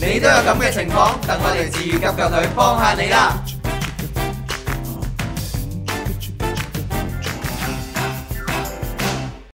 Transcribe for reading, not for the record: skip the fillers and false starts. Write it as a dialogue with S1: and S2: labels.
S1: 你都有咁嘅情況，等我哋自願急救隊幫下你啦。